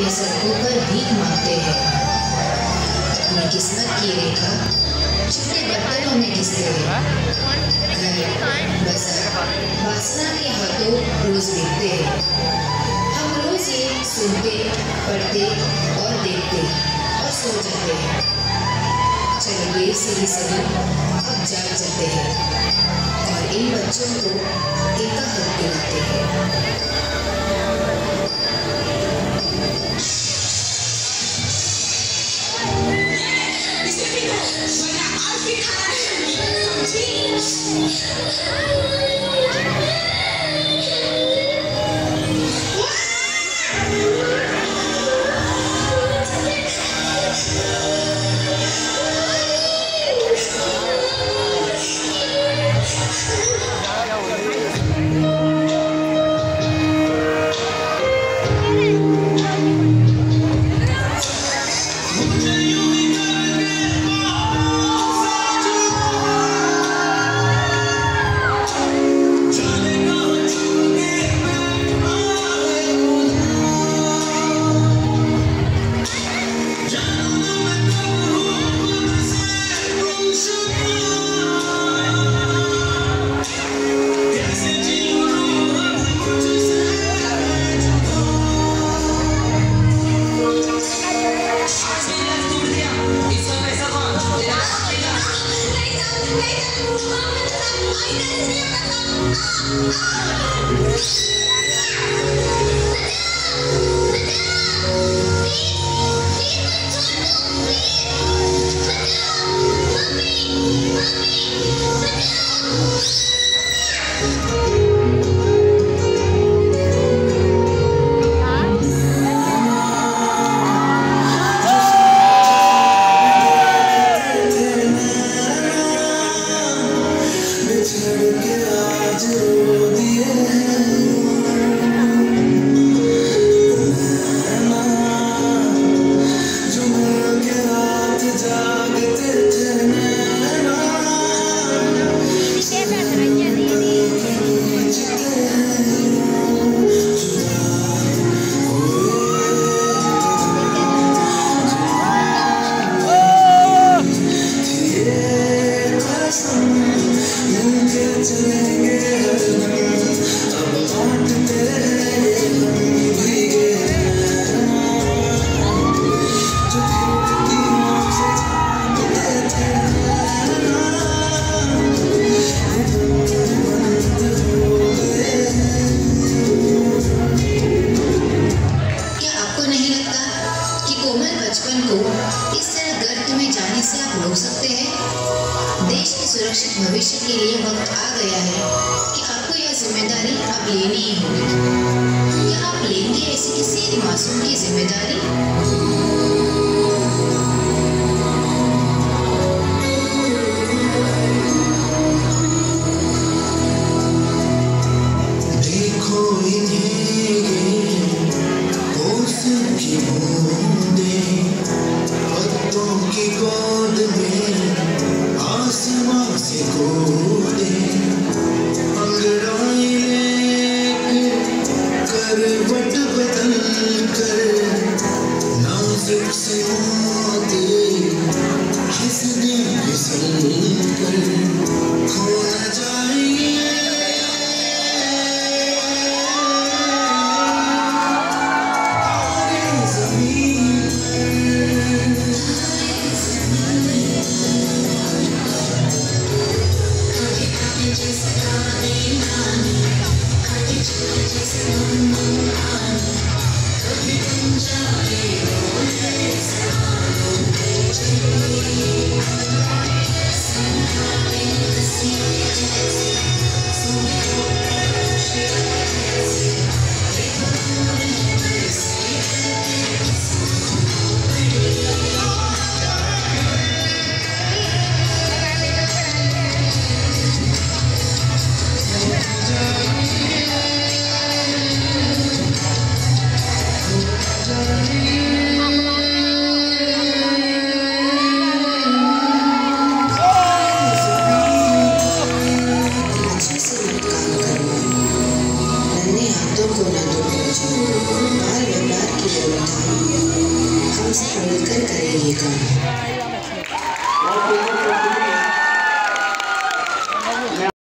अपनी सड़कों पर भीख मांगते हैं। अपनी किस्मत की रेखा छोटे बर्तनों में घिसते हैं। घर, बाजार, वासना के हाथों रोज बिकते हैं। हम रोज ये सुनते, पढ़ते और देखते और सो जाते हैं। चलो देर से ही सही अब जाग जाते हैं और इन बच्चों को इनका हक दिलाते हैं। सुरक्षित भविष्य के लिए वक्त आ गया है कि आपको यह जिम्मेदारी अब लेनी ही होगी। क्या आप लेंगे ऐसी किसी मासूम की जिम्मेदारी? को न दो बाल व्यापार की खोलकर करें ये काम।